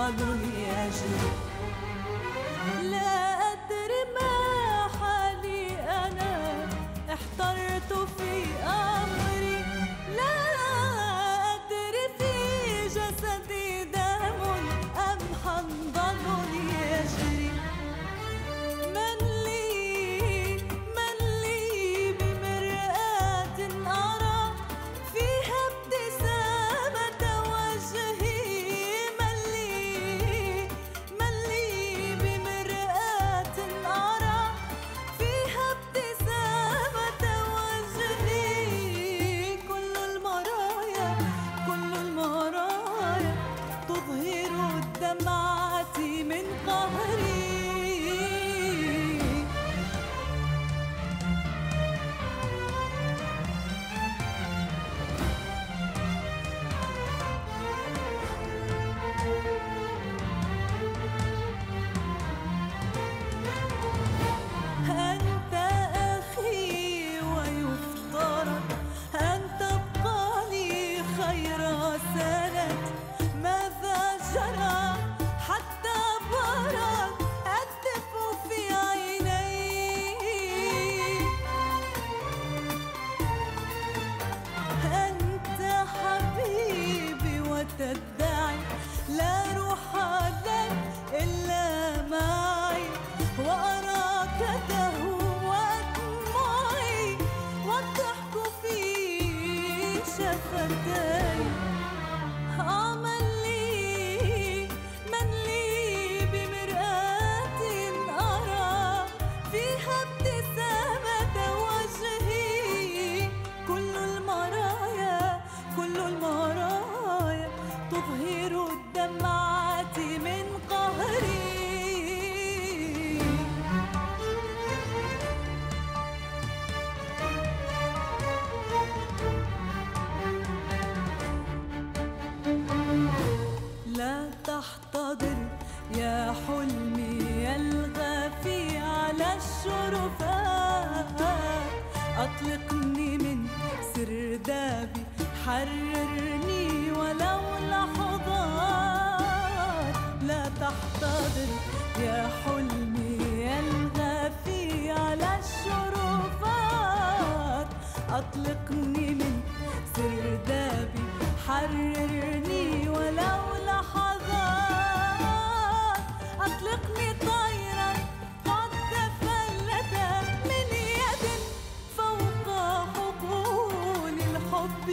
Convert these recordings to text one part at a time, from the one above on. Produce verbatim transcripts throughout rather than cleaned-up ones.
ضل يجري. لا أدري ما حالي أنا، احترت في أمري. لا أدري في جسدي دم أم حنظل يجري. من لي من لي بمرآة أرى فيها ابتسامة وجهي. من لي من لي بمرآة أرى فيها ابتسامة وجهي. كل المرايا كل المرايا تظهر الدمعة من قهري. أنت أخي ويفترض أن تبقى لي خير سند. ماذا جرى حتى برد الدفء في عيني. أنت حبيبي وتدعي لا روح لك إلا معي. وأراك تهوى دموعي والضحك في شفتي. عمل لي من لي بمرآة أرى فيها ابتسامة وجهي. كل المرايا كل المرايا تظهر الدمعة من قهري. لا تحتضر يا حلمي الغافي على الشرفات. أطلقني من سردابي، حررني ولو لحظات. لا تحتضر يا حلمي الغافي على الشرفات. أطلقني من سردابي، حررني ولو لحظات. أطلقني طيرا قد تفلت من يد فوق حقول الحب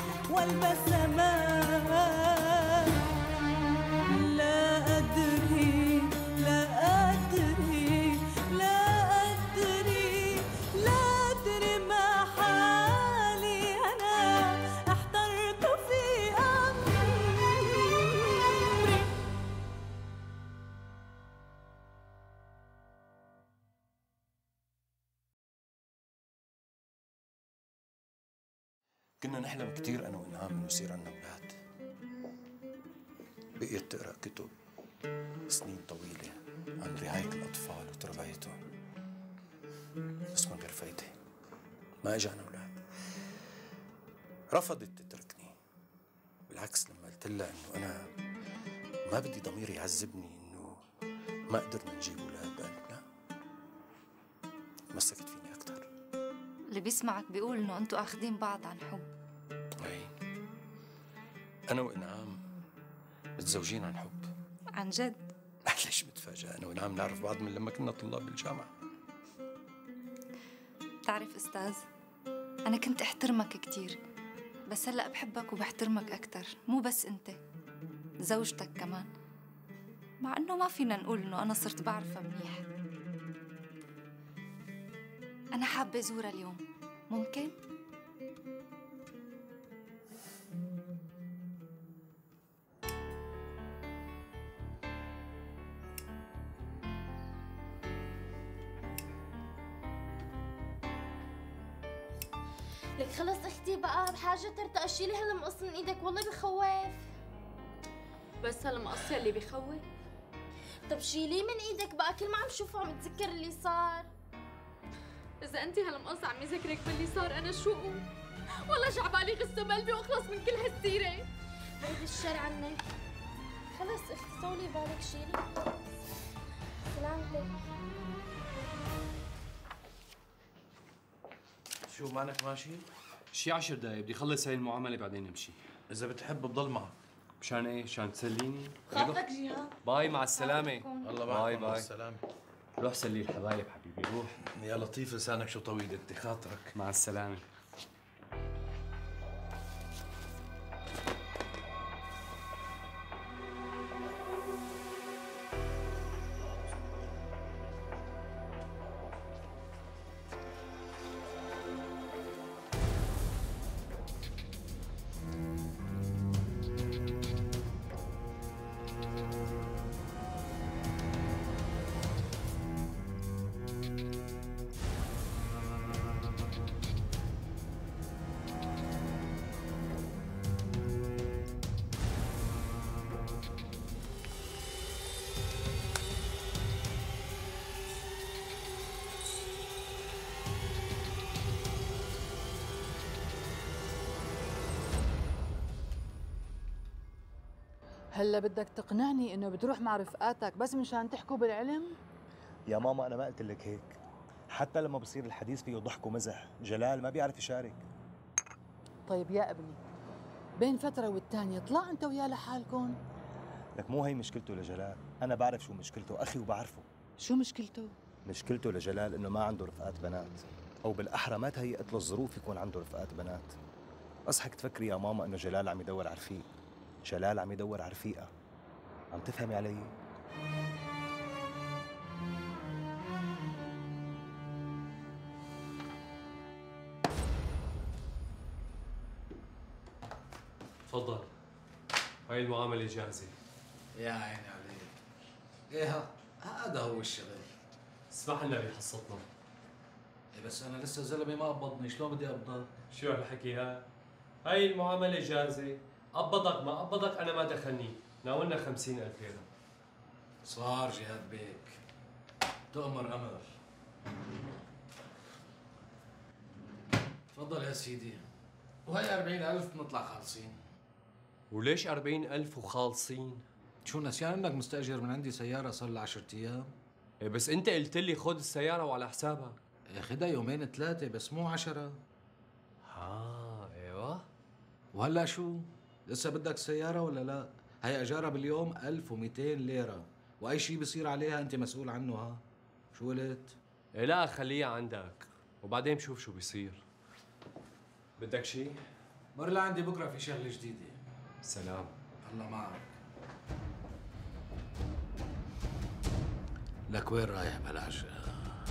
والبسمات. لا أدري لا أدري لا أدري لا أدري ما حالي أنا، احترت في أمري. كنا نحلم كتير أنا وإنعام إنه يصير عنا أولاد. بقيت تقرأ كتب سنين طويلة عن رعاية الأطفال وتربيتهم، بس من غير فايدة. ما إجانا أولاد. رفضت تتركني. بالعكس لما قلت لها إنه أنا ما بدي ضميري يعذبني إنه ما قدرنا نجيب أولاد، قالت لا. تمسكت فيني أكتر. اللي بيسمعك بيقول إنه أنتوا أخذين بعض عن حب. أي أنا وإنعام متزوجين عن حب. عن جد؟ ليش متفاجئة؟ أنا وإنعام نعرف بعض من لما كنا طلاب بالجامعة. بتعرف أستاذ، أنا كنت أحترمك كتير، بس هلأ بحبك وبحترمك أكتر. مو بس أنت، زوجتك كمان. مع إنه ما فينا نقول إنه أنا صرت بعرفها منيح. أنا حابة أزورها اليوم، ممكن؟ لك خلص اختي بقى، بحاجة ترتقى شيلي هالمقص من ايدك، والله بخوف. بس هالمقص اللي بخوف؟ طب شيليه من ايدك بقى، كل ما عم شوفه عم اتذكر اللي صار. إذا أنت هالمقص عم يذكرك باللي صار أنا شو أقول؟ والله جعبالي غصة بقلبي وأخلص من كل هالسيرة. بعيد الشر عنك. خلص اختي طولي بالك شيلي. سلامتك. شو مانك ماشي؟ شي عشر دقايق بدي اخلص هاي المعاملة بعدين امشي. إذا بتحب بضل معك. مشان ايه؟ مشان تسليني؟ خاطرك جيهان. باي مع السلامة. الله باي معك. مع باي. السلامة. روح سلي الحبايب حبيبي روح. يا لطيف لسانك شو طويل انت، خاطرك. مع السلامة. هلا بدك تقنعني انه بتروح مع رفقاتك بس مشان تحكوا بالعلم؟ يا ماما أنا ما قلت لك هيك. حتى لما بصير الحديث فيه ضحك ومزح، جلال ما بيعرف يشارك. طيب يا ابني، بين فترة والتانية طلع انت وياه لحالكم. لك مو هي مشكلته لجلال، أنا بعرف شو مشكلته، أخي وبعرفه. شو مشكلته؟ مشكلته لجلال إنه ما عنده رفقات بنات، أو بالأحرى ما تهيأت له الظروف يكون عنده رفقات بنات. أصحك تفكري يا ماما إنه جلال عم يدور على رفيق، جلال عم يدور على رفيقة. عم تفهمي علي؟ تفضل. هاي المعاملة جاهزة. يا عيني عليك. ايه ها هذا هو الشغل. اسمح لنا بحصتنا. إيه بس انا لسه زلمه ما قبضني، شلون بدي اقبضك؟ شو هالحكي ها؟ هاي المعاملة جاهزة، قبضك ما قبضك أنا ما دخلني، ناولنا خمسين ألف ليرة. صار جهاد بيك. تؤمر أمر. تفضل يا سيدي. وهي أربعين ألف بنطلع خالصين. وليش أربعين ألف وخالصين؟ شو نسيان انك مستأجر من عندي سيارة صار لها عشرة أيام؟ إيه بس أنت قلت لي خذ السيارة وعلى حسابك. خدها يومين ثلاثة بس مو عشرة. ها ايوه. وهلا شو؟ لسه بدك سيارة ولا لا؟ هي اجارها باليوم ألف ومئتين ليرة، واي شيء بيصير عليها انت مسؤول عنه. ها شو قلت؟ إيه لا خليها عندك وبعدين بشوف شو بيصير. بدك شيء؟ مر لعندي بكره في شغلة جديدة. سلام. الله معك. لك وين رايح بلاش؟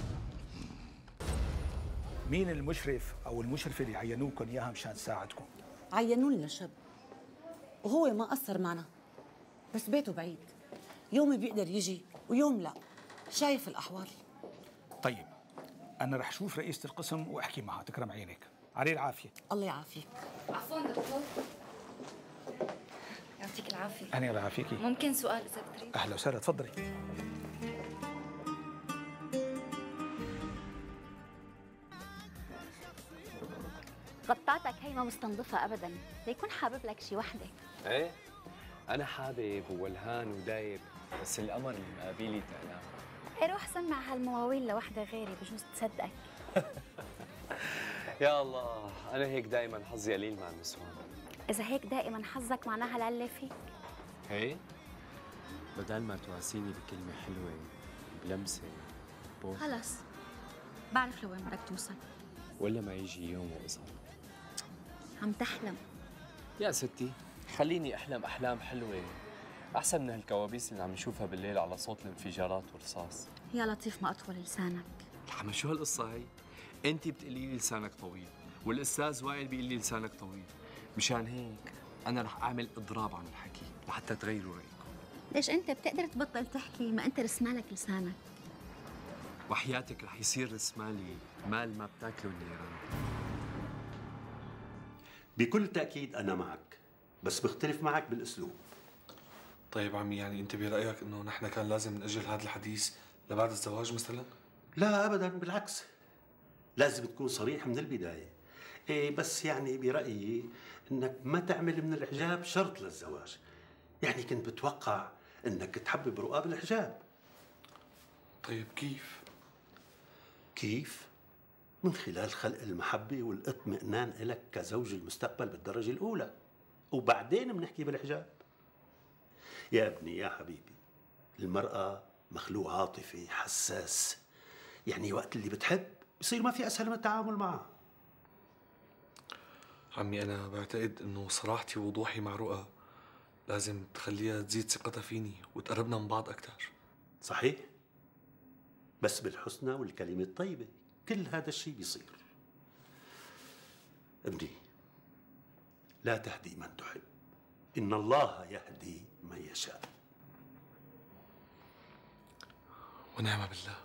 مين المشرف او المشرفه اللي عينوكم اياها مشان تساعدكم؟ عينوا لنا شاب وهو ما قصر معنا، بس بيته بعيد، يوم بيقدر يجي ويوم لا، شايف الأحوال. طيب انا رح اشوف رئيسة القسم واحكي معها، تكرم عينك. عليه العافيه. الله يعافيك. عفوا دكتور. يعطيك العافية. أنا الله يعافيكي. ممكن سؤال إذا بتريد؟ أهلا وسهلا، تفضلي. غطاتك هي ما مستنظفة أبداً، ليكون حابب لك شي وحدة. ايه أنا حابب وولهان ودايب، بس القمر مقابلي تقلام. إيه روح سمع هالمواويل لوحدة غيري بجوز تصدقك. يا الله أنا هيك دايماً حظي قليل مع النسوان. إذا هيك دائماً حظك معناها العلة فيك. هي بدل ما تواسيني بكلمة حلوة بلمسة بوس، خلص بعرف لوين بدك توصل. ولا ما يجي يوم وأصل. عم تحلم يا ستي، خليني أحلم أحلام حلوة أحسن من هالكوابيس اللي عم نشوفها بالليل على صوت الانفجارات والرصاص. يا لطيف ما أطول لسانك. الحما شو هالقصة هي؟ أنت بتقولي لي لسانك طويل، والأستاذ وائل بيقول لي لسانك طويل، مشان هيك أنا رح أعمل إضراب عن الحكي لحتى تغيروا رأيكم. ليش أنت بتقدر تبطل تحكي ما أنت رسمالك لسانك؟ وحياتك رح يصير رسمالي مال ما بتاكلوا النيران. بكل تأكيد أنا معك، بس بختلف معك بالأسلوب. طيب عمي، يعني أنت برأيك إنه نحن كان لازم نأجل هذا الحديث لبعد الزواج مثلاً؟ لا أبداً، بالعكس، لازم تكون صريح من البداية. إيه بس يعني برأيي إنك ما تعمل من الإعجاب شرط للزواج. يعني كنت بتوقع انك تحبب رؤى بالحجاب. طيب كيف؟ كيف؟ من خلال خلق المحبة والاطمئنان إلك كزوج المستقبل بالدرجة الأولى، وبعدين بنحكي بالحجاب. يا ابني يا حبيبي، المرأة مخلوق عاطفي حساس، يعني وقت اللي بتحب بصير ما في أسهل من التعامل معها. عمي أنا بعتقد إنه صراحتي ووضوحي مع رؤى لازم تخليها تزيد ثقتها فيني وتقربنا من بعض أكثر. صحيح، بس بالحسنى والكلمة الطيبة كل هذا الشيء بيصير. ابني، لا تهدي من تحب، إن الله يهدي من يشاء. ونعم بالله.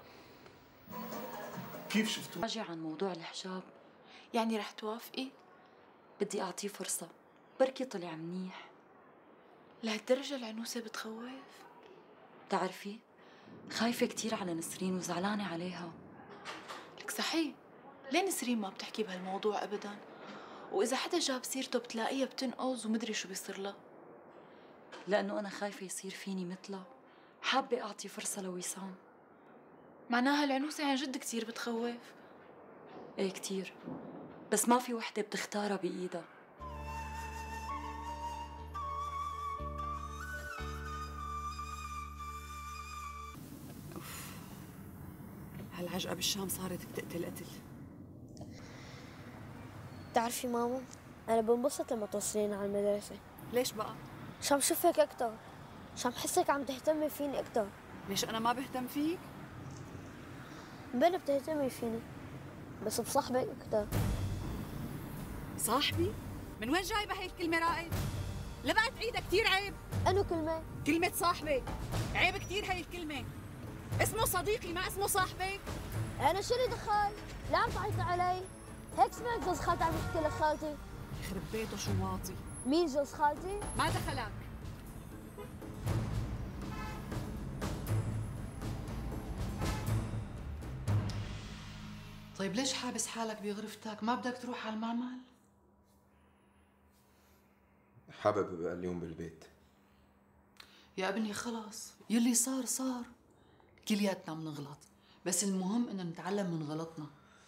كيف شفتوا؟ راجع عن موضوع الحجاب، يعني رح توافقي؟ بدي أعطيه فرصة، بركي طلع منيح. لهالدرجة العنوسة بتخوف؟ بتعرفي خايفة كتير على نسرين وزعلانة عليها. لك صحيح، ليه نسرين ما بتحكي بهالموضوع أبداً؟ وإذا حدا جاب سيرته بتلاقيها بتنقز ومدري شو بيصير لها. لأنه أنا خايفة يصير فيني مثلها، حابة أعطي فرصة لوسام. معناها العنوسة عن جد كتير بتخوف؟ إيه كتير، بس ما في وحدة بتختارها بإيدها. هالعجقة بالشام صارت بتقتل قتل. بتعرفي ماما، أنا بنبسط لما توصلينا على المدرسة. ليش بقى؟ عشان بشوفك أكتر، عشان بحسك عم تهتمي فيني أكتر. ليش أنا ما بهتم فيك؟ بلا بتهتمي فيني، بس بصاحبك أكتر. صاحبي؟ من وين جايبة هي الكلمة رائد؟ لا بقى تعيدها، كتير عيب. أنو كلمة؟ كلمة صاحبي، عيب كتير هي الكلمة. اسمه صديقي ما اسمه صاحبي. أنا شو اللي دخل؟ لا عم تعيطي علي، هيك سمعت جوز خالتي عم يحكي لك خالتي. يخرب بيته شو واطي. مين جوز خالتي؟ ما دخلك. طيب ليش حابس حالك بغرفتك؟ ما بدك تروح على المعمل؟ حابب ابقى اليوم بالبيت. يا ابني خلص، يلي صار صار. كلياتنا بنغلط، بس المهم انه نتعلم من غلطنا.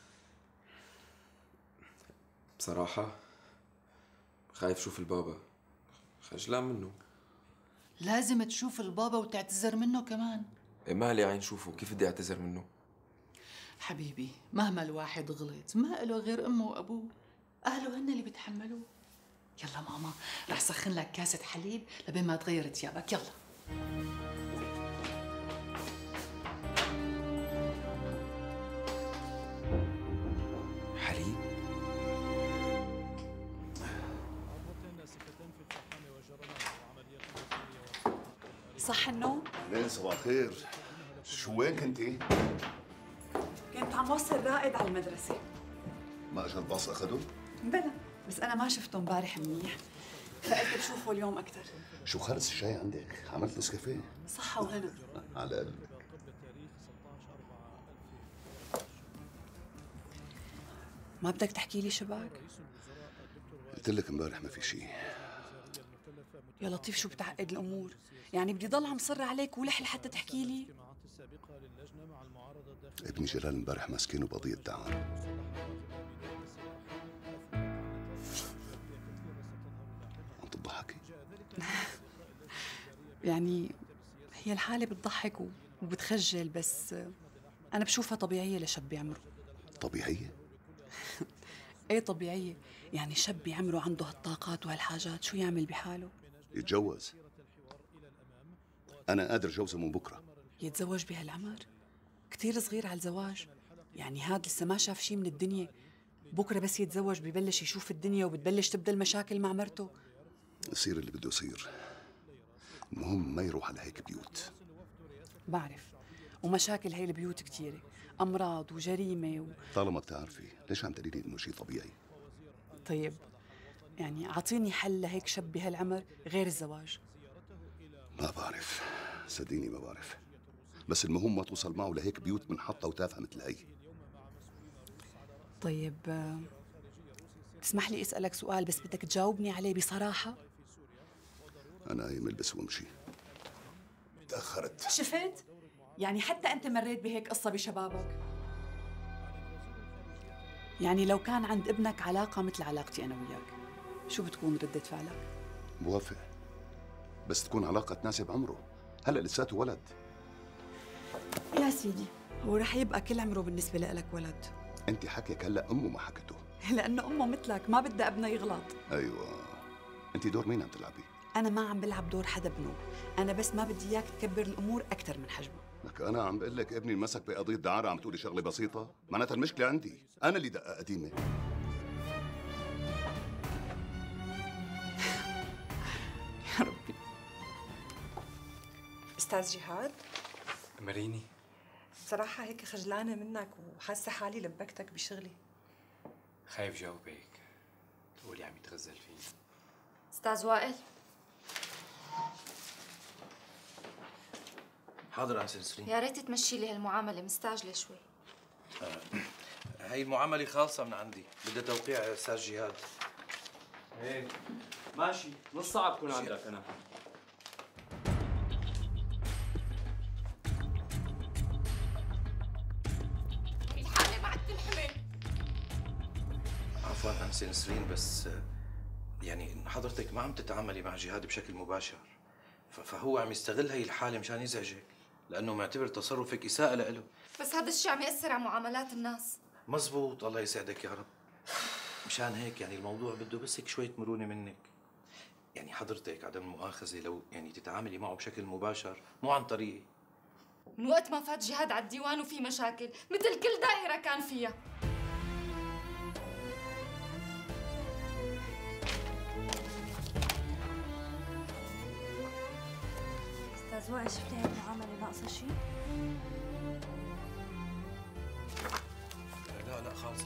بصراحة خايف شوف البابا، خجلان منه. لازم تشوف البابا وتعتذر منه كمان. إيه مالي عين شوفه، كيف بدي اعتذر منه؟ حبيبي مهما الواحد غلط ما له غير امه وابوه، اهله هن اللي بيتحملوه. يلا ماما رح سخن لك كاسة حليب لبين ما تغير ثيابك، يلا. حليب؟ صح النوم؟ ليه صباح الخير، شو وين كنتي؟ كنت عم وصل رائد على المدرسة. ما اجى الباص اخذه؟ بلا، بس أنا ما شفته امبارح منيح، فقلت بشوفه اليوم أكثر. شو خلص الشاي عندك؟ عملت نسكافيه؟ صحة وهنا. على قلبك. ما بدك تحكي لي شباك؟ قلت لك امبارح ما في شيء. يا لطيف شو بتعقد الأمور؟ يعني بدي ضل عم صر عليك ولح لحتى تحكي لي؟ ابني جلال امبارح ماسكينه بقضية دعوة. عم تضحكي؟ يعني هي الحالة بتضحك وبتخجل، بس أنا بشوفها طبيعية لشاب بعمره. طبيعية؟ ايه طبيعية، يعني شاب بعمره عنده هالطاقات وهالحاجات شو يعمل بحاله؟ يتجوز. أنا قادر جوزه من بكرة. يتزوج بهالعمر؟ كتير صغير على الزواج، يعني هاد لسه ما شاف شي من الدنيا، بكرة بس يتزوج ببلش يشوف الدنيا وبتبلش تبدأ المشاكل مع مرته. يصير اللي بده يصير، المهم ما يروح على هيك بيوت. بعرف، ومشاكل هي البيوت كتيرة، أمراض وجريمة و... طالما بتعرفي ليش عم تقولي لي إنه شيء طبيعي؟ طيب يعني أعطيني حل لهيك شاب بهالعمر غير الزواج. ما بعرف، صدقيني ما بعرف، بس المهم ما توصل معه لهيك بيوت منحطة وتافهة مثل هي. طيب تسمح لي أسألك سؤال بس بدك تجاوبني عليه بصراحة؟ انا قايم البس وامشي. تاخرت. شفت؟ يعني حتى انت مريت بهيك قصه بشبابك. يعني لو كان عند ابنك علاقه مثل علاقتي انا وياك، شو بتكون ردة فعلك؟ بوافق، بس تكون علاقه تناسب عمره. هلا لساته ولد. يا سيدي، هو رح يبقى كل عمره بالنسبه لك ولد. انت حكيك هلا امه ما حكته. لانه امه مثلك ما بدها ابنها يغلط. ايوه، انت دور مين عم تلعبي؟ انا ما عم بلعب دور حدا ابنه، انا بس ما بدي اياك تكبر الامور اكثر من حجمها. لك انا عم بقول لك ابني انمسك بقضيه دعاره، عم تقولي شغله بسيطه؟ معناتها المشكله عندي، انا اللي دقه قديمه. يا ربي. استاذ جهاد، مريني، بصراحة هيك خجلانة منك وحاسة حالي لبكتك بشغلي. خايف جاوبك تقولي عم يتغزل فيني. استاذ وائل. حاضر انسه نسرين. يا ريت تمشي لي هالمعاملة، مستعجلة شوي. آه. هي المعاملة خالصة من عندي، بدها توقيع استاذ جهاد. ايه ماشي، نص ساعة بكون عندك انا. الحالة بعد تنحمل. عفوا انسه نسرين، بس يعني حضرتك ما عم تتعاملي مع جهاد بشكل مباشر، فهو عم يستغل هي الحالة مشان يزعجك، لأنه معتبر تصرفك إساءة له. بس هذا الشيء عم يأثر على معاملات الناس. مزبوط، الله يسعدك يا رب. مشان هيك يعني الموضوع بده بس هيك شوية مرونة منك. يعني حضرتك عدم المؤاخذة لو يعني تتعاملي معه بشكل مباشر مو عن طريقي. من وقت ما فات جهاد على الديوان وفي مشاكل مثل كل دائرة كان فيها. استاذ وائل، شفت هاي المعاملة ناقصة شيء؟ لا لا خالص.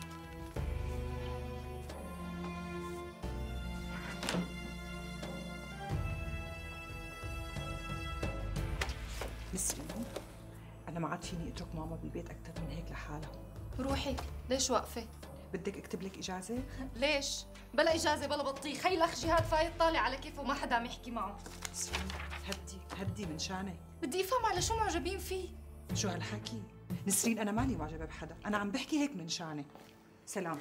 نسرين، أنا ما عاد فيني أترك ماما بالبيت أكثر من هيك لحالها. روحي، ليش واقفة؟ بدك أكتب لك إجازة؟ ليش؟ بلا إجازة بلا بطيخ، هي الأخ جهاد فايت طالع على كيفه وما حدا عم يحكي معه. نسرين هدي هدي من شانك. بدي أفهم على شو معجبين فيه. شو هالحكي؟ نسرين أنا مالي معجبة بحدا، أنا عم بحكي هيك من شانك. سلام.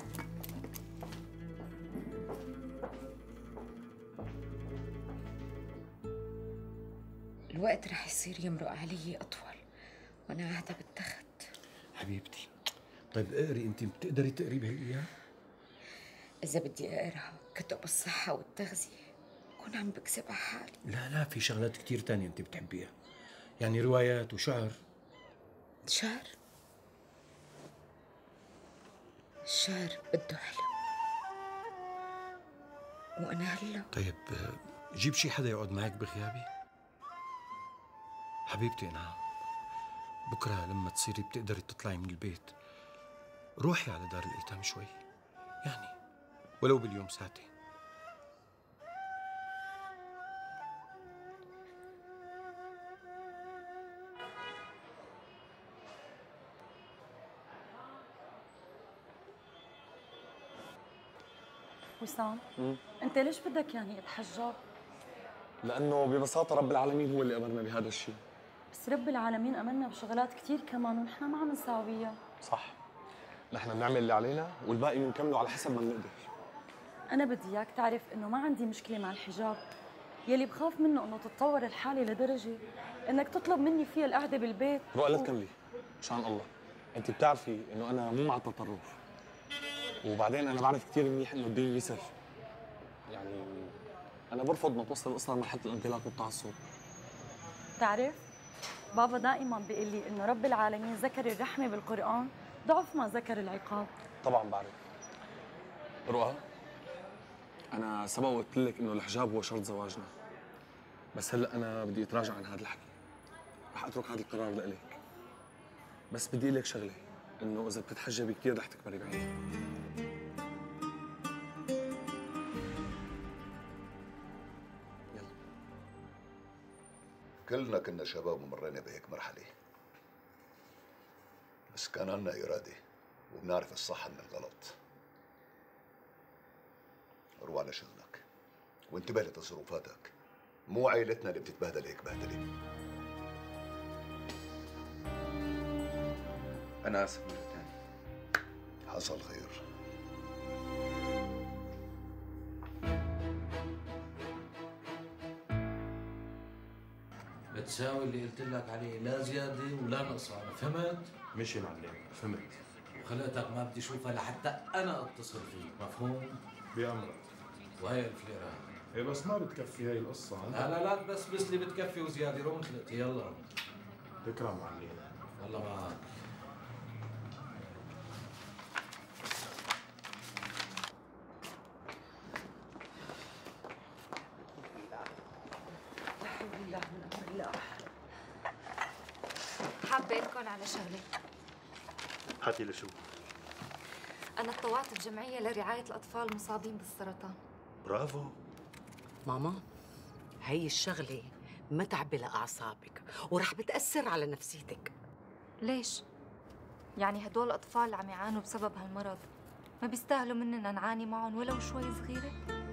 الوقت رح يصير يمرق علي أطول وأنا قاعدة بالتخت. حبيبتي، طيب اقري، انت بتقدري تقري بهالأيام؟ إذا بدي أقرأ كتب الصحة والتغذية بكون عم بكذب على حالي. لا لا، في شغلات كتير تانية انت بتحبيها، يعني روايات وشعر. شعر؟ الشعر بده حلم، وأنا هلا. طيب جيب شي حدا يقعد معك بغيابي. حبيبتي، أنا بكرة لما تصيري بتقدري تطلعي من البيت روحي على دار الأيتام شوي، يعني ولو باليوم ساعتين. وسام، انت ليش بدك يعني اتحجب؟ لانه ببساطه رب العالمين هو اللي امرنا بهذا الشيء. بس رب العالمين امرنا بشغلات كثير كمان ونحن ما عم نساويها. صح، نحن بنعمل اللي علينا والباقي بنكمله على حسب ما بنقدر. انا بدي اياك تعرف انه ما عندي مشكله مع الحجاب، يلي بخاف منه انه تتطور الحاله لدرجه انك تطلب مني فيها القعده بالبيت. رؤى لا تكملي مشان الله، انت بتعرفي انه انا مو مع التطرف، وبعدين انا بعرف كثير منيح انه الدين يسر، يعني انا برفض ما توصل القصه لمرحله الانغلاق والتعصب. تعرف بابا دائما بيقول لي انه رب العالمين ذكر الرحمه بالقران ضعف ما ذكر العقاب. طبعا بعرف. رؤى، انا سبق وقلت لك انه الحجاب هو شرط زواجنا، بس هلا انا بدي اتراجع عن هذا الحكي، رح اترك هذا القرار لإلك، بس بدي اقول لك شغله، انه اذا بتتحجبي كثير رح تكبري بعيني. كلنا كنا شباب ومرينا بهيك مرحلة، بس كان عنا إرادة وبنعرف الصح من الغلط. روح على شغلك وانتبه لتصرفاتك، مو عائلتنا اللي بتتبهدل هيك بهدله. انا اسف مرة ثانية. حصل خير. بتساوي اللي قلت لك عليه، لا زياده ولا نقصان، فهمت؟ ماشي يا معلم، فهمت. وخلقتك ما بدي اشوفها لحتى انا اتصل فيك، مفهوم؟ بأمرك. وهي ألف ليرة. ايه بس ما بتكفي هاي القصة. لا لا لا بس بس اللي بتكفي وزياده، روح خلقتي يلا. تكرم معلم. والله معك. حابة لكم على شغلة. حكي لشو؟ أنا اتطوعت بجمعية لرعاية الأطفال المصابين بالسرطان. برافو. ماما، هي الشغلة متعبة لأعصابك ورح بتأثر على نفسيتك. ليش؟ يعني هدول الأطفال اللي عم يعانوا بسبب هالمرض ما بيستاهلوا مننا نعاني معهم ولو شوي صغيرة؟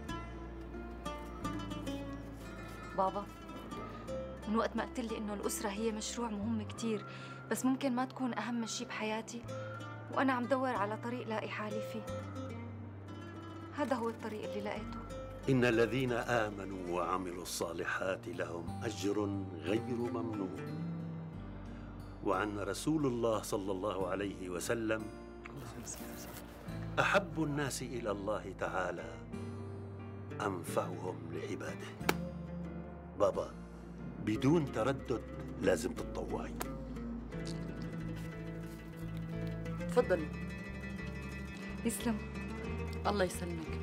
بابا، من وقت ما قلت لي إنه الأسرة هي مشروع مهم كتير بس ممكن ما تكون أهم شي بحياتي، وأنا عم دور على طريق لاقي حالي فيه. هذا هو الطريق اللي لقيته. إن الذين آمنوا وعملوا الصالحات لهم أجر غير ممنون. وعن رسول الله صلى الله عليه وسلم: أحب الناس إلى الله تعالى أنفعهم لعباده. بابا، بدون تردد لازم تتطوعي. تفضلي. يسلم. الله يسلمك.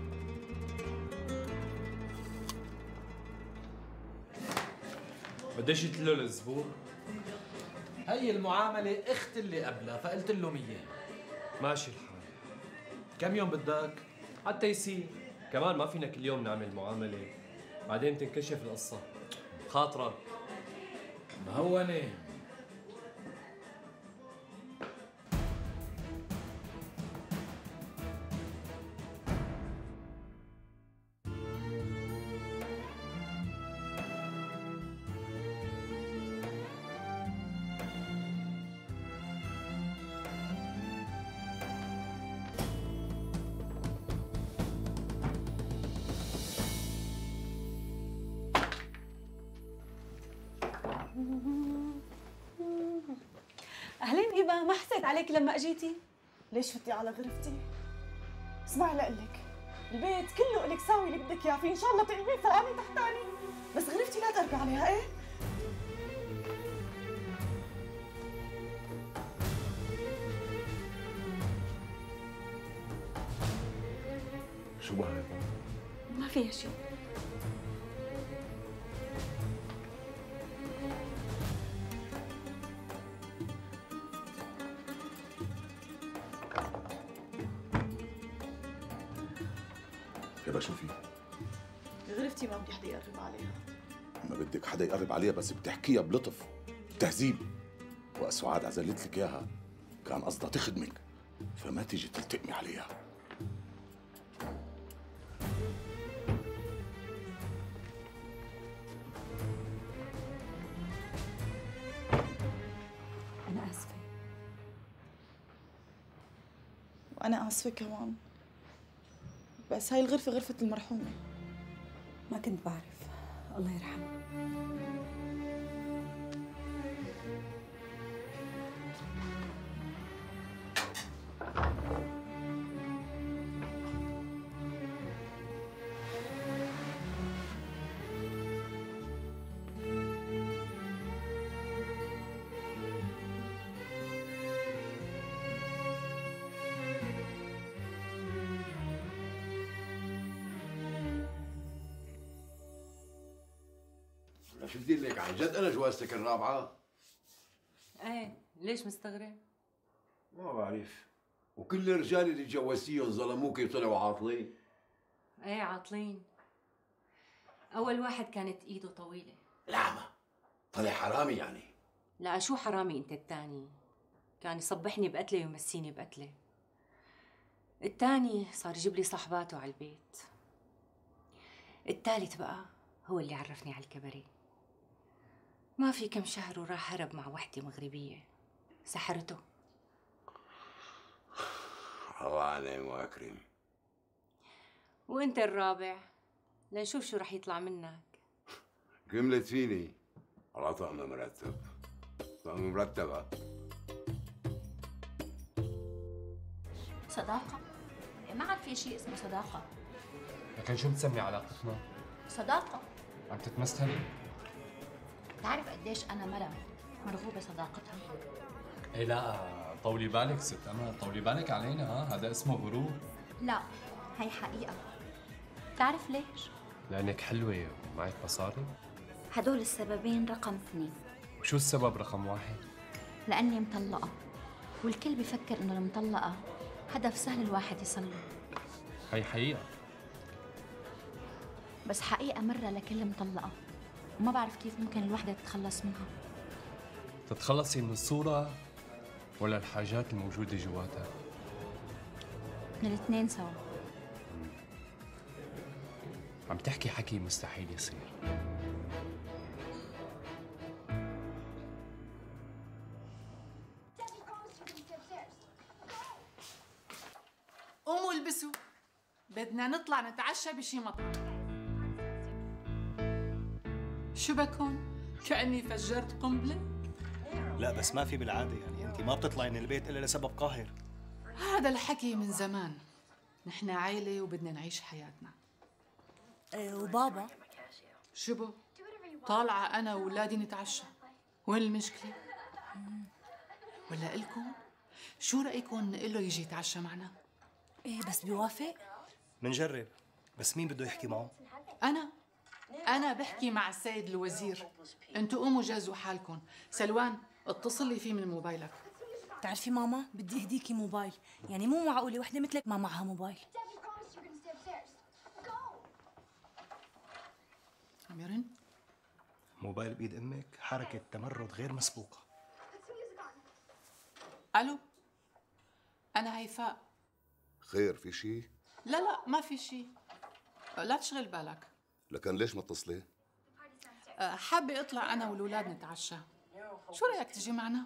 قديش قلت له للزبون؟ هي المعاملة اخت اللي قبلها، فقلت له مية. ماشي الحال. كم يوم بدك؟ حتى يصير، كمان ما فينا كل يوم نعمل معاملة، بعدين تنكشف القصة. خاطرك. مهونة. أهلين إيبا، ما حسيت عليك لما أجيتي؟ ليش فتي على غرفتي؟ اسمعي لقلك، البيت كله إلك ساوي اللي بدك إياه فيه، إن شاء الله تقلبيه فوقاني تحتاني، بس غرفتي لا تركي عليها، إيه؟ شو بها؟ ما فيها شيء. يلا شوفي، غرفتي ما بدي حدا يقرب عليها. ما بدك حدا يقرب عليها بس بتحكيها بلطف تهذيب. وقت سعاد عزلت لك اياها كان قصدها تخدمك، فما تيجي تلتقمي عليها. أنا آسفة. وأنا آسفة كمان، بس هاي الغرفة غرفة المرحومة. ما كنت بعرف، الله يرحمها. شو بدي لك عن جد انا جوازتك الرابعه؟ ايه، ليش مستغرب؟ ما بعرف، وكل الرجال اللي تجوزتيهم ظلموكي وطلعوا عاطلين. ايه عاطلين. اول واحد كانت ايده طويله. لعمة طلع حرامي يعني. لا شو حرامي انت التاني؟ كان يصبحني بقتله ويمسيني بقتله. التاني صار يجيب لي صاحباته على البيت. التالت بقى هو اللي عرفني على الكباريه. ما في كم شهر وراح هرب مع وحدة مغربية سحرته. الله عليه واكرم. وانت الرابع، لنشوف شو رح يطلع منك. كملت فيني على طقم مرتب. طقم مرتبة. صداقة؟ ما عاد في شيء اسمه صداقة. لكن شو بتسمي علاقتنا؟ صداقة. عم تتمثلي؟ تعرف قديش أنا مرة مرغوبة صداقتها؟ ايه لا، طولي بالك ست أمل، طولي بالك علينا، ها هذا اسمه غرور. لا، هي حقيقة. تعرف ليش؟ لأنك حلوة ومعك مصاري؟ هدول السببين رقم اثنين. وشو السبب رقم واحد؟ لأني مطلقة، والكل بفكر إنه المطلقة هدف سهل الواحد يصل له. هي حقيقة. بس حقيقة مرة لكل مطلقة، وما بعرف كيف ممكن الوحدة تتخلص منها. تتخلصي من الصورة ولا الحاجات الموجودة جواتها؟ من الاثنين سوا. عم تحكي حكي مستحيل يصير. قوموا البسوا، بدنا نطلع نتعشى بشي مطعم. شو بكون؟ كأني فجرت قنبلة؟ لا بس ما في بالعادة، يعني أنت ما بتطلعي من البيت إلا لسبب قاهر. هذا الحكي من زمان. نحن عائلة وبدنا نعيش حياتنا. ايه وبابا؟ شو بو؟ طالعة أنا وولادي نتعشى. وين المشكلة؟ ولا إلكم؟ شو رأيكم نقول له يجي يتعشى معنا؟ ايه بس بيوافق؟ منجرب، بس مين بده يحكي معه؟ أنا أنا بحكي مع السيد الوزير. أنتوا قوموا جهزوا حالكم. سلوان اتصل لي فيه من موبايلك. بتعرفي ماما بدي اهديكي موبايل، يعني مو معقولة وحدة مثلك ما معها موبايل. عم يرن؟ موبايل بإيد أمك حركة تمرد غير مسبوقة. ألو، أنا هيفاء. خير في شيء؟ لا لا ما في شيء، لا تشغل بالك. لكن ليش ما اتصلي؟ أه، حابة اطلع أنا والولاد نتعشى. شو رأيك تجي معنا؟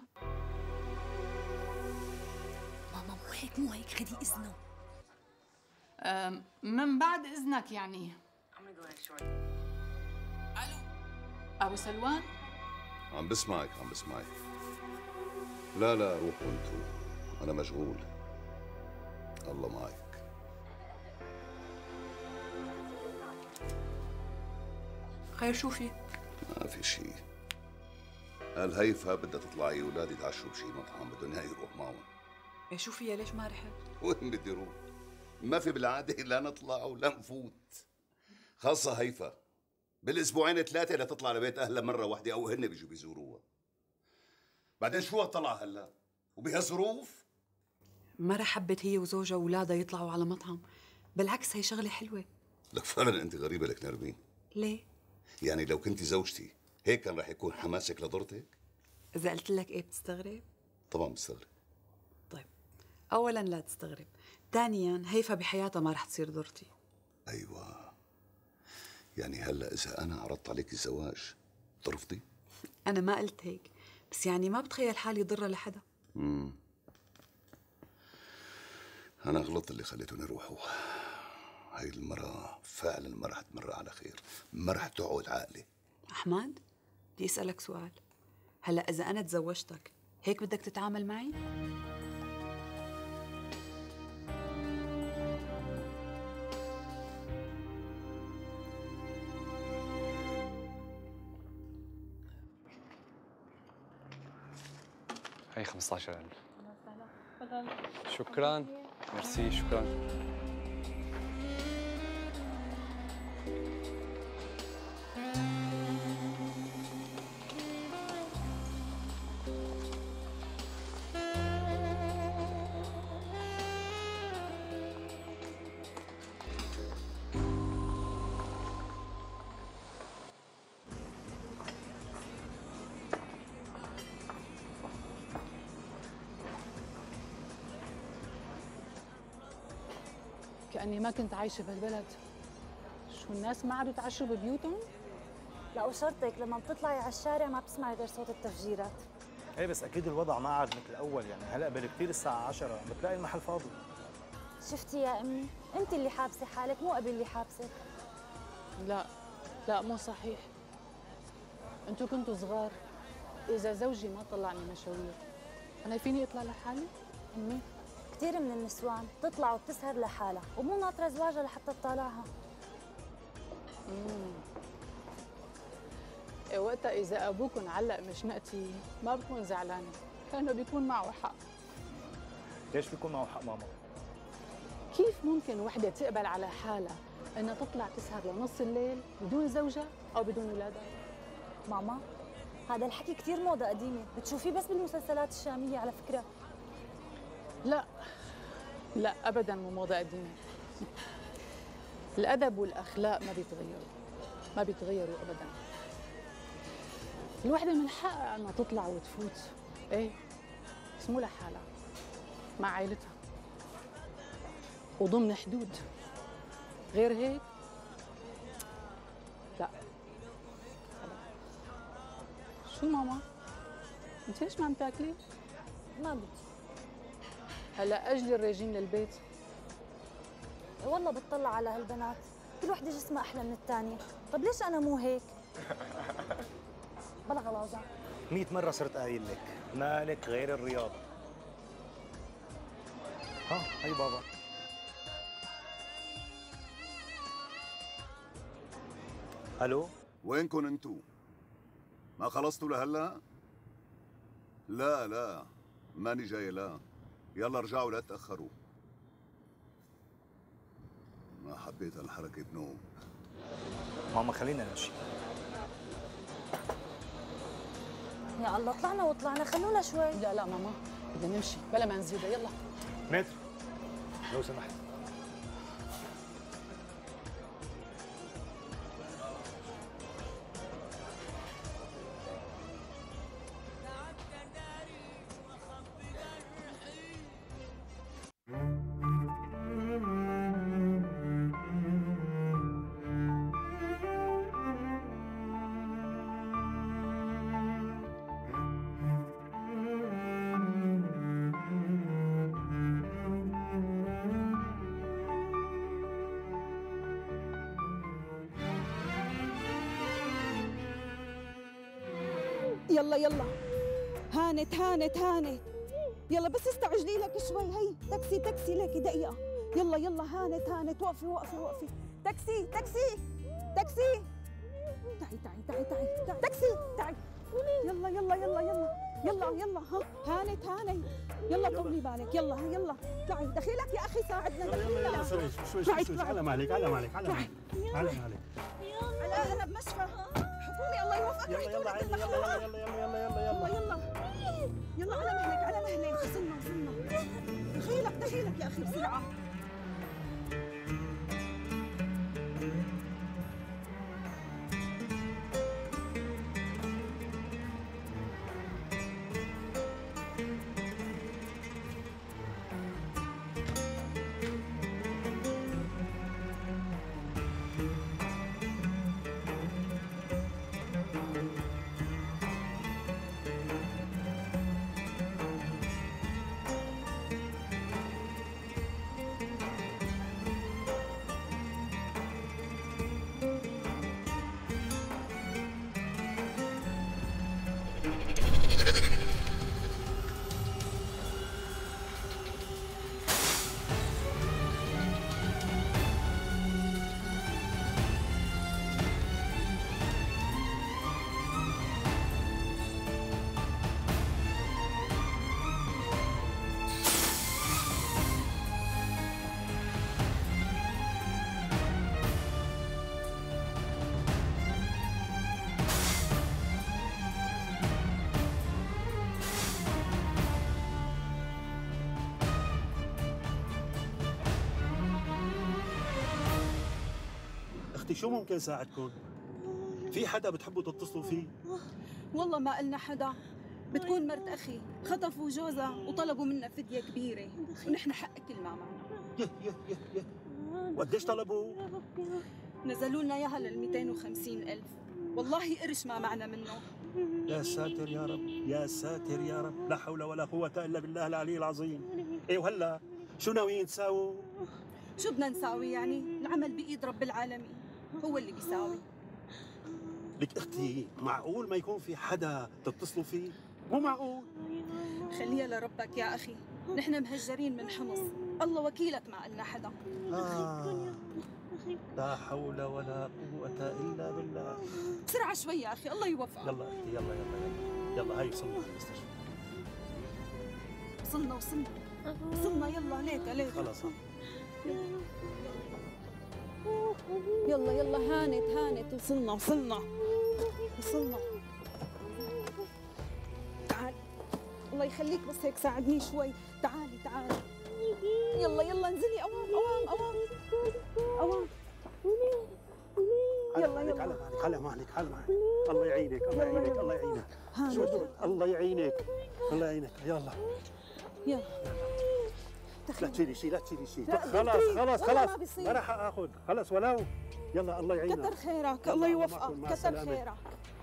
ماما مو هيك مو هيك، خدي إذنه. أه، من بعد إذنك يعني. ألو أبو سلوان؟ عم بسمعك عم بسمعك. لا لا روحوا انتو، أنا مشغول. الله معك. خير شو في؟ ما في شيء. قال هيفا بدها تطلعي ولاد يتعشوا بشي مطعم، بدهم اياه يروح معهم. ايه شو فيها ليش ما رحت؟ وين بدي روح؟ ما في بالعادة لا نطلع ولا نفوت. خاصة هيفا بالاسبوعين ثلاثة لتطلع لبيت اهلها مرة واحدة او هن بيجوا بيزوروها. بعدين شو طلع هلا؟ وبهالظروف؟ مرة حبت هي وزوجها واولادها يطلعوا على مطعم، بالعكس هي شغلة حلوة. لك فعلا انت غريبة لك نرمين. ليه؟ يعني لو كنتي زوجتي هيك كان رح يكون حماسك لضرتك؟ إذا قلت لك إيه بتستغرب؟ طبعا بستغرب. طيب، أولاً لا تستغرب، ثانياً هيفا بحياتها ما رح تصير ضرتي. أيوة، يعني هلا إذا أنا عرضت عليك الزواج ترفضي؟ أنا ما قلت هيك، بس يعني ما بتخيل حالي ضرة لحدا. امم أنا غلطت اللي خليتوني روحوا. هاي المرة فعلا ما رح تمر على خير، ما رح تقعد عاقلة. أحمد، بدي أسألك سؤال، هلا إذا أنا تزوجتك هيك بدك تتعامل معي؟ هي خمسة عشر ألف. شكرا، ميرسي، شكرا. كأني ما كنت عايشة بهالبلد. شو الناس ما عادوا يتعشوا ببيوتهم؟ لا وشرطك لما بتطلعي على الشارع ما بتسمعي غير صوت التفجيرات. ايه بس اكيد الوضع ما عاد مثل الاول، يعني هلا بالكثير الساعه عشرة بتلاقي المحل فاضي. شفتي يا امي؟ انت اللي حابسه حالك مو ابي اللي حابسك. لا لا مو صحيح. انتوا كنتوا صغار، اذا زوجي ما طلعني مشاوير انا فيني اطلع لحالي؟ امي كثير من النسوان تطلع وبتسهر لحالها ومو ناطره زواجها لحتى تطالعها. امم إيه وقتها اذا ابوكم علق مشنقتي ما بكون زعلانه لانه بيكون معه حق. ليش بيكون معه حق ماما؟ كيف ممكن وحده تقبل على حالها انها تطلع تسهر لنص الليل بدون زوجها او بدون اولادها؟ ماما هذا الحكي كثير موضه قديمه، بتشوفيه بس بالمسلسلات الشاميه على فكره. لا لا ابدا مو موضه قديمه. الادب والاخلاق ما بيتغيروا ما بيتغيروا ابدا. الوحده من حقها انها تطلع وتفوت، ايه بس مو لحالها، مع عائلتها وضمن حدود. غير هيك لا. شو ماما؟ انت ليش ما عم تاكلي؟ ما بدي. هلا اجلي الرجيم للبيت. والله بتطلع على هالبنات كل وحده جسمها احلى من الثانيه. طب ليش انا مو هيك؟ بلا غلاظه. مئة مرة صرت قايل لك مالك غير الرياضة. ها هي بابا. الو وينكم انتو؟ ما خلصتوا لهلا؟ لا لا ماني جاي. لا يلا ارجعوا لا تأخروا. ما حبيت هالحركة بنوم. ماما خلينا نمشي. يا الله طلعنا وطلعنا، خلونا شوي. لا لا ماما بدنا نمشي بلا ما نزيدها. يلا متر لو سمحت. يلا يلا هانت هانت هانت يلا بس استعجلي لك شوي. هي تاكسي تاكسي لك دقيقة. يلا يلا هانت هانت وقفي وقفي وقفي. تاكسي تاكسي تاكسي. تعي تعي تعي تعي تعي تاكسي تعي. يلا يلا يلا يلا يلا يلا ها هانت هانت. يلا طولي بالك. يلا يلا طلعي دخيلك يا أخي ساعدنا. يلا يلا يلا شوي شوي شوي شوي. على مالك على مالك على مالك على مالك. على أنا بمشفى حكومي. الله يوفقك. يلا يلا عيني يلا يلا يلا يلا يلا يلا يلا يلا على مهلك على مهلك. وصلنا وصلنا. دخيلك دخيلك يا أخي بسرعة. اختي شو ممكن ساعدكم؟ في حدا بتحبوا تتصلوا فيه؟ والله ما قلنا حدا. بتكون مرت أخي خطفوا جوزها وطلبوا منا فدية كبيرة ونحن حق كل ما معنا. يه يه يه يه. وقديش طلبوا؟ نزلوا لنا إياها لل مئتين وخمسين ألف. والله قرش ما معنا منه. يا ساتر يا رب، يا ساتر يا رب، لا حول ولا قوة إلا بالله العلي العظيم. إيه وهلا شو ناويين تساووا؟ شو بدنا نساوي يعني؟ العمل بإيد رب العالمين، هو اللي بيساوي. لك أختي، معقول ما يكون في حدا تتصلوا فيه؟ مو معقول. خليها لربك يا أخي، نحن مهجرين من حمص، الله وكيلك ما قلنا حدا. آه. لا حول ولا قوة إلا بالله. بسرعة شوي يا أخي، الله يوفقك. يلا أختي، يلا يلا يلا، يلا هاي وصلنا على المستشفى. وصلنا وصلنا وصلنا، يلا ليكا ليكا. خلص يلا يلا، هانت هانت، وصلنا وصلنا وصلنا. تعال، الله يخليك بس هيك ساعدني شوي. تعالي تعالي، يلا يلا انزلي، اوام اوام اوام اوام. يلا يلا، على مالك على مالك على مالك. الله يعينك الله يعينك الله يعينك. شو الله يعينك الله يعينك. يلا يلا، لا تشيلي شيء لا تشيلي شيء. لا، خلاص دكتور، خلاص والله ما خلاص، بيصير. ما راح اخذ خلاص ولو. يلا الله يعينك. كتر خيرك، الله يوفقك، كتر خيرك.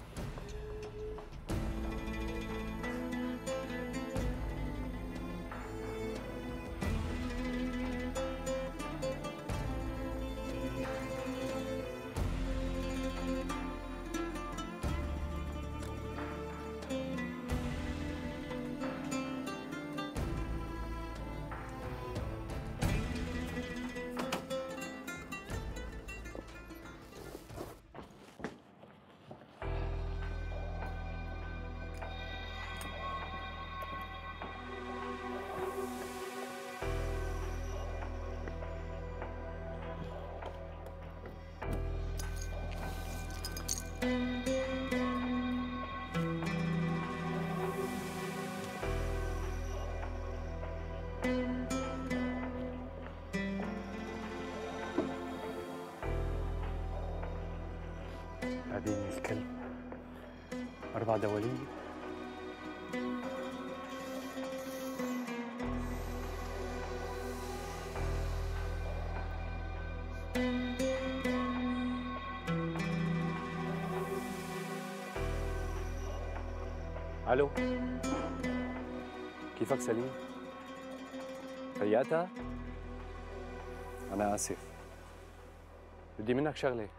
بعدين الكلب أربع دولية. ألو، كيفك سليم؟ فياتها؟ أنا آسف، بدي منك شغلة.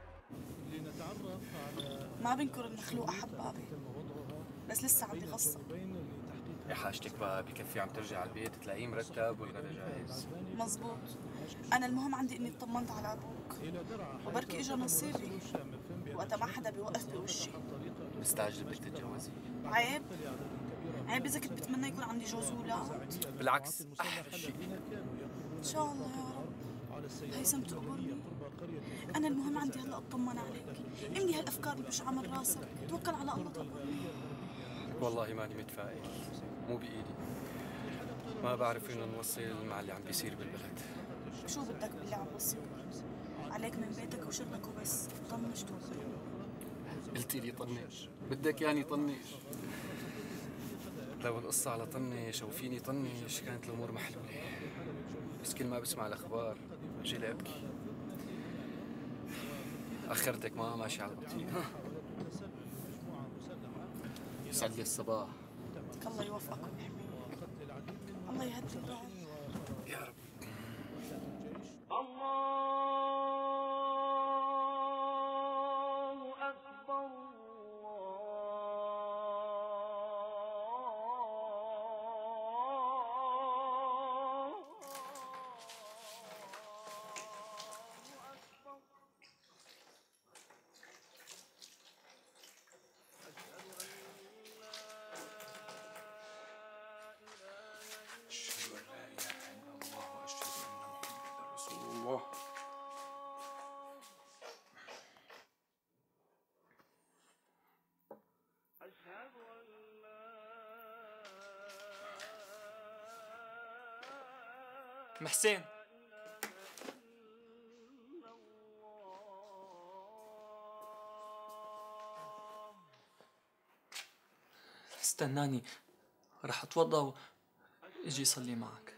ما بنكر المخلوق حبابي، بس لسه عندي غصة. يا حاجتك بقى بكفي عم ترجع على البيت تلاقيه مرتب والغدا جاهز. مزبوط، أنا المهم عندي إني اطمنت على أبوك، وبركي إجا نصيبي وقتها ما حدا بيوقف بوشي. مستعجل بدك تتجوزي؟ عيب عيب إذا كنت بتمنى يكون عندي جوز وولاد. بالعكس، أحلى شيء. إن شاء الله يا رب. هيثم تقبرني، أنا المهم عندي هلا أطمن عليك، املي هالأفكار البشعة من راسك، توكل على الله تقبرني. والله ماني متفائل، مو بإيدي. ما بعرف إنه نوصل مع اللي عم بيصير بالبلد. شو بدك باللي عم بصير؟ عليك من بيتك وشغلك وبس، طنش توكل. قلتي لي طنش، بدك يعني طنش؟ لو القصة على طنش أو فيني طنش كانت الأمور محلولة، بس كل ما بسمع الأخبار بجي أبكي. أخرتك ما ماشي على البطيء. يسعد لي الصباح. الله يوفقك ويحميك، الله يهدي البال. يا رب. الله أكبر. محسين، استناني رح اتوضا واجي اصلي معك.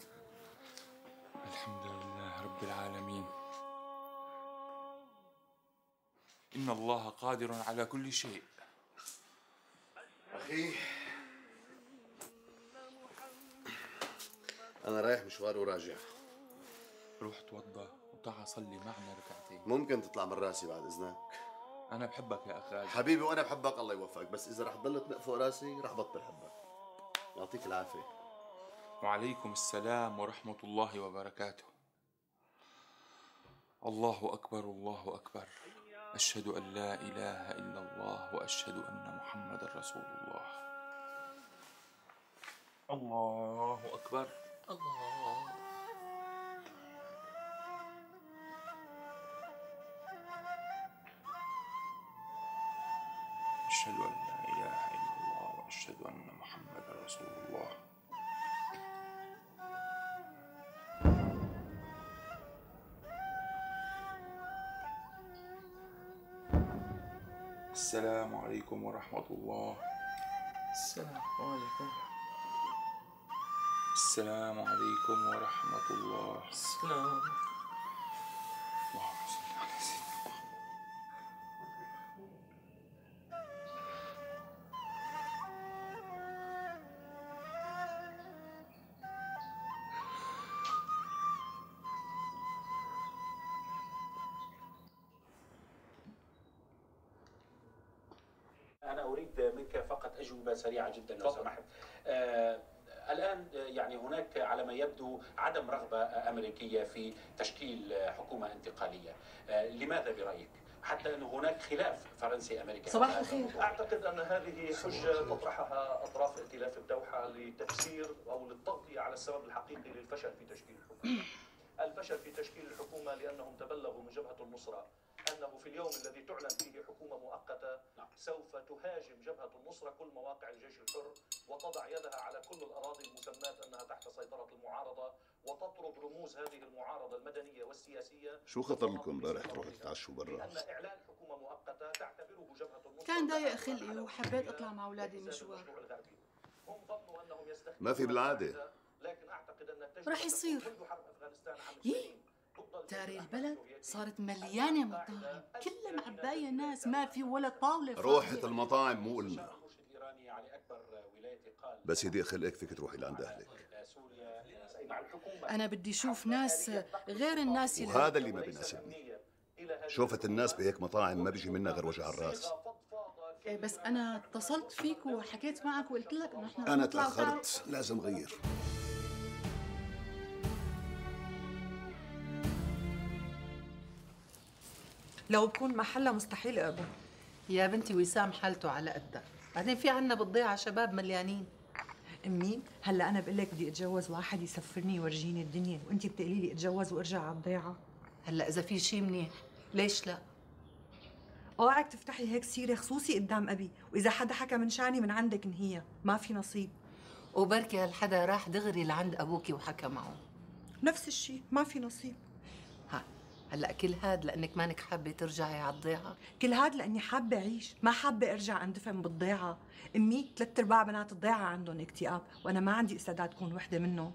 الحمد لله رب العالمين. إن الله قادر على كل شيء. أخي أنا رايح مشوار وراجع. روح توضى وتعا صلي معنا ركعتين. ممكن تطلع من راسي بعد إذنك؟ أنا بحبك يا أخي حبيبي، وأنا بحبك الله يوفقك، بس إذا رح تضل تنق فوق راسي رح بطل حبك. يعطيك العافية. وعليكم السلام ورحمة الله وبركاته. الله أكبر الله أكبر، أشهد أن لا إله إلا الله وأشهد أن محمد رسول الله. الله أكبر. الله أشهد أن لا إله إلا الله وأشهد أن محمد رسول الله. السلام عليكم ورحمة الله. السلام عليكم. السلام عليكم ورحمة الله. السلام. اللهم صل على سيدنا محمد. أنا أريد منك فقط أجوبة سريعة جدا لو سمحت. آه الآن يعني هناك على ما يبدو عدم رغبة أمريكية في تشكيل حكومة انتقالية. آه لماذا برأيك؟ حتى أن هناك خلاف فرنسي أمريكي. صباح الخير. أعتقد أن هذه حجة تطرحها أطراف ائتلاف الدوحة لتفسير أو للتغطية على السبب الحقيقي للفشل في تشكيل الحكومة. الفشل في تشكيل الحكومة لأنهم تبلغوا من جبهة النصرة أنه في اليوم الذي تعلن فيه حكومة مؤقتة سوف تهاجم جبهة النصرة كل مواقع الجيش الحر وتضع يدها على كل الأراضي المسماة أنها تحت سيطرة المعارضة وتطرد رموز هذه المعارضة المدنية والسياسية. شو خطر لكم امبارح تروحوا تتعشوا برا؟ لأن إعلان حكومة مؤقتة تعتبره جبهة النصرة كان ضايق خلقي وحبيت أطلع مع أولادي مشوار. هم ظنوا أنهم يستخدمون ما في بالعادة. لكن أعتقد أن التجربة رح يصير. منذ حرب أفغانستان عام يي داري البلد صارت مليانة مطاعم، كلها معباية ناس، ما في ولا طاولة فاضية. روحة المطاعم مو قلنا، بس يدي خلقك فيك تروحي لعند أهلك. أنا بدي أشوف ناس غير الناس اللي وهذا اللي ما بيناسبني. شوفة الناس بهيك مطاعم ما بيجي منها غير وجع الراس. إيه بس أنا اتصلت فيك وحكيت معك وقلت لك إنه إحنا أنا تأخرت، لازم غير. لو بكون محلها مستحيل اقبل. يا بنتي وسام حالته على قدها، بعدين في عنا بالضيعة شباب مليانين. امي هلا انا بقول لك بدي اتجوز واحد يسفرني يورجيني الدنيا، وانت بتقولي لي اتجوز وارجع على الضيعه. هلا اذا في شيء منيح ليش لا؟ اوعك تفتحي هيك سيره خصوصي قدام ابي، واذا حدا حكى من شاني من عندك انهيها، ما في نصيب. وبركي هالحدا راح دغري لعند ابوكي وحكى معه. نفس الشيء، ما في نصيب. ها هلا كل هاد لانك مانك حابه ترجعي على الضيعه؟ كل هاد لاني حابه اعيش، ما حابه ارجع اندفن بالضيعه. امي ثلاث ارباع بنات الضيعه عندهم اكتئاب، وانا ما عندي استعداد اكون وحده منهم.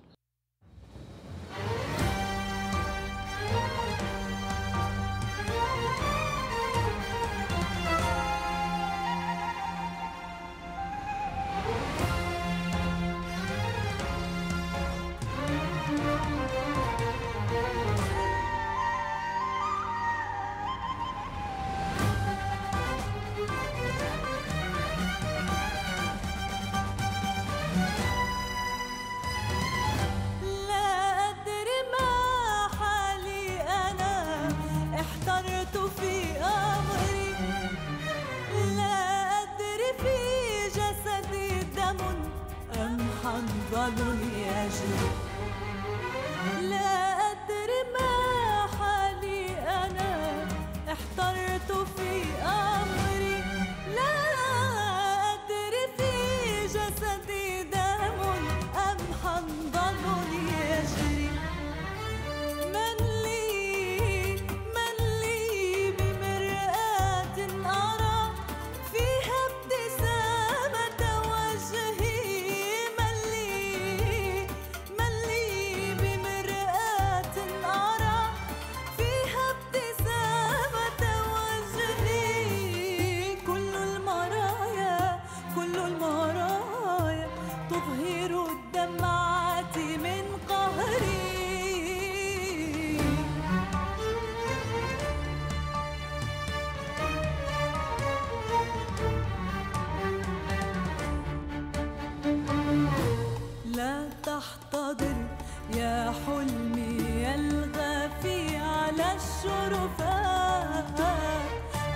ملي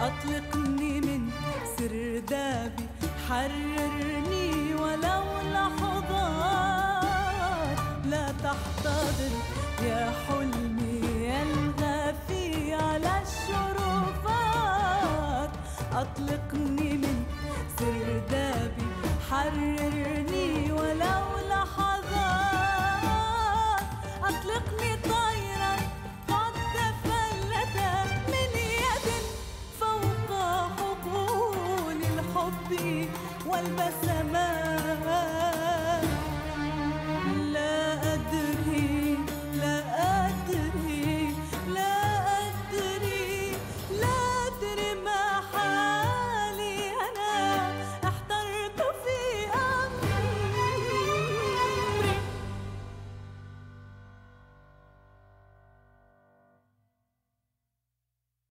أطلقني من سردابي، حررني ولو لحظات، لا تحتضر يا حلمي الغافي على الشرفات. أطلقني من سردابي، حررني